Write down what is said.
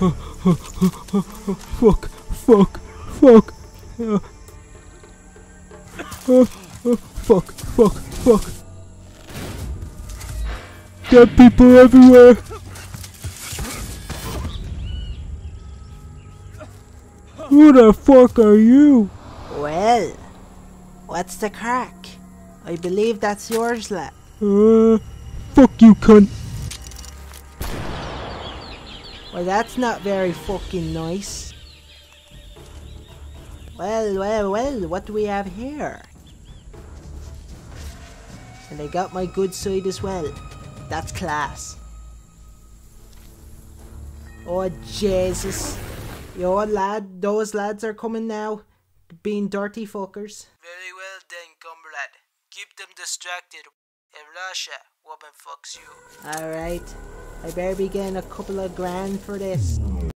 Fuck, fuck, fuck. Fuck, fuck, fuck. Dead people everywhere. Who the fuck are you? Well, what's the crack? I believe that's yours, lad. Fuck you, cunt. Well, that's not very fucking nice. Well, what do we have here? And I got my good side as well. That's class. Oh, Jesus. Yo, lad, those lads are coming now. Being dirty fuckers. Very well then, comrade. Keep them distracted. In Russia, woman fucks you. Alright. I better be getting a couple of grand for this.